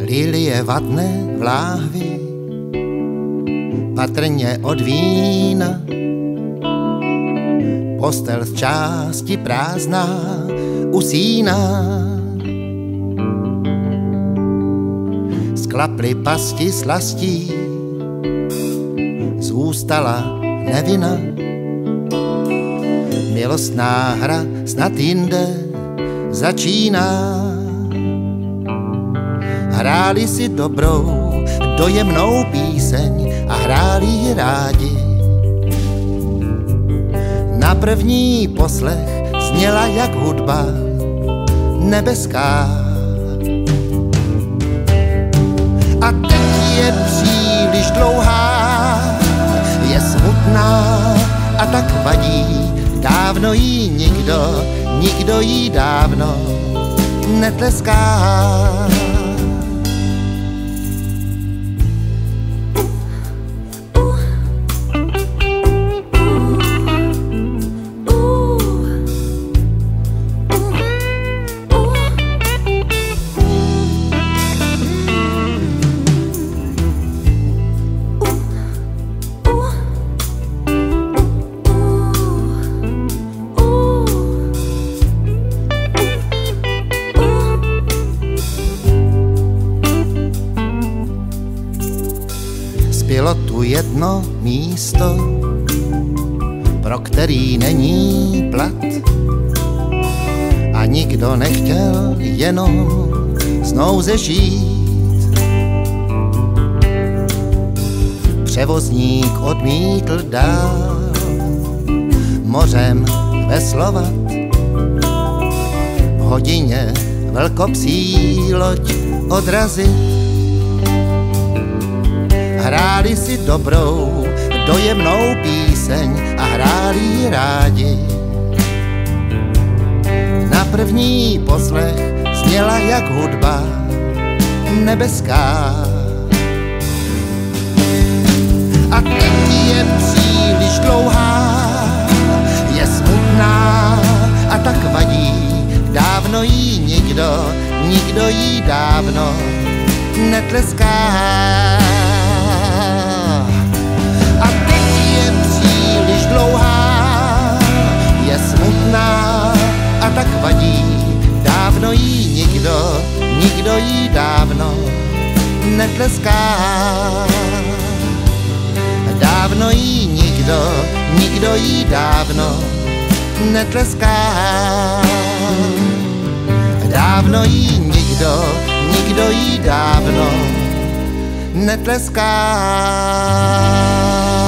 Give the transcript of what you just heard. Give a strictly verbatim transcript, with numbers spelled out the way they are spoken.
Lilie vatné v láhvi, patrně od vína, postel z části prázdná usíná. Sklaply pasti slastí, zůstala nevina. Milostná hra snad jinde začíná. Hráli si dobrou, dojemnou píseň a hráli ji rádi. Na první poslech zněla jak hudba nebeská. A teď je příliš dlouhá, je smutná a tak vadí. Dávno jí nikdo, nikdo jí dávno netleská. Bylo tu jedno místo, pro který není plat, a nikdo nechtěl jenom z nouze žít. Převozník odmítl dál mořem veslovat, v hodině velkopsí loď odrazit. Hráli si dobrou, dojemnou píseň a hráli ji rádi. Na první poslech zněla jak hudba nebeská. A teď je příliš dlouhá, je smutná a tak vadí. Dávno jí nikdo, nikdo jí dávno netleská. Je smutná a tak vadí, dávno jí nikdo, nikdo jí dávno netleská. Dávno jí nikdo, nikdo jí dávno netleská. Dávno jí nikdo, nikdo jí dávno netleská.